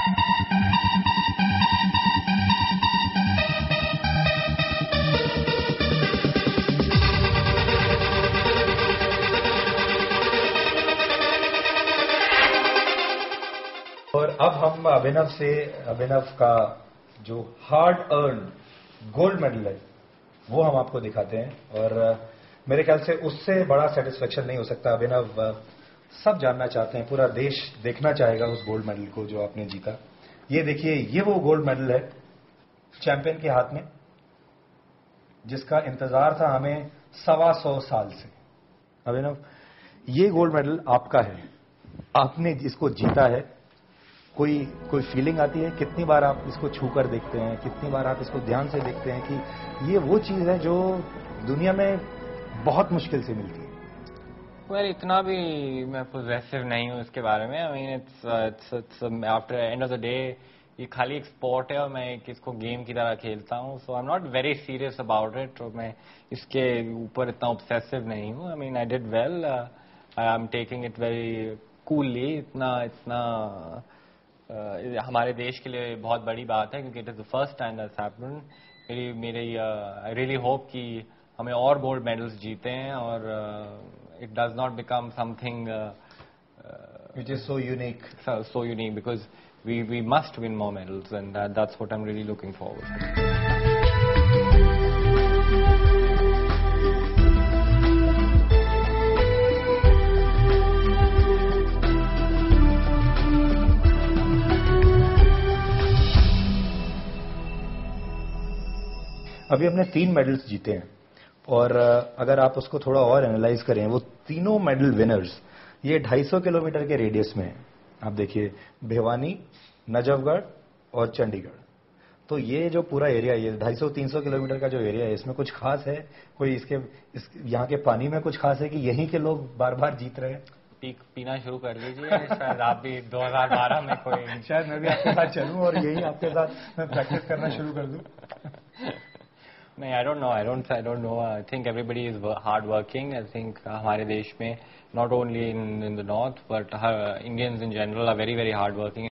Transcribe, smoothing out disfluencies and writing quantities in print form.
और अब हम अभिनव का जो हार्ड अर्न गोल्ड मेडल है वो हम आपको दिखाते हैं। और मेरे ख्याल से उससे बड़ा सेटिस्फेक्शन नहीं हो सकता। अभिनव, सब जानना चाहते हैं, पूरा देश देखना चाहेगा उस गोल्ड मेडल को जो आपने जीता। ये देखिए, ये वो गोल्ड मेडल है चैंपियन के हाथ में, जिसका इंतजार था हमें 125 साल से। अभिनव, ये गोल्ड मेडल आपका है, आपने इसको जीता है। कोई फीलिंग आती है? कितनी बार आप इसको छू कर देखते हैं, कितनी बार आप इसको ध्यान से देखते हैं कि ये वो चीज है जो दुनिया में बहुत मुश्किल से मिलती है? वेल, इतना भी मैं पोजेसिव नहीं हूँ इसके बारे में। I mean it's after end of the day ये खाली एक स्पोर्ट है और मैं इसको गेम की तरह खेलता हूँ। So I am not very serious about it और मैं इसके ऊपर इतना ऑब्सेसिव नहीं हूँ। I mean I did well, I am taking it very coolly. इतना हमारे देश के लिए बहुत बड़ी बात है क्योंकि it is the first time that's happened. I really hope कि हमें और गोल्ड मेडल्स जीते हैं और it does not become something which is so unique because we must win more medals and that's what I'm really looking forward to. अभी हमने 3 medals जीते हैं और अगर आप उसको थोड़ा और एनालाइज करें, वो तीनों मेडल विनर्स ये 250 किलोमीटर के रेडियस में हैं। आप देखिए, भिवानी, नजफगढ़ और चंडीगढ़। तो ये जो पूरा एरिया, ये 250-300 किलोमीटर का जो एरिया है, इसमें कुछ खास है? कोई यहाँ के पानी में कुछ खास है कि यहीं के लोग बार बार जीत रहे हैं? पीना शुरू कर लीजिए। शायद आप भी 2012 में कोई शायद मैं भी आपके साथ चलूं और यही आपके साथ मैं प्रैक्टिस करना शुरू कर दूं। नहीं, I don't know. I think everybody is hard working. I think हमारे देश में not only in the north but Indians in general are very hard working.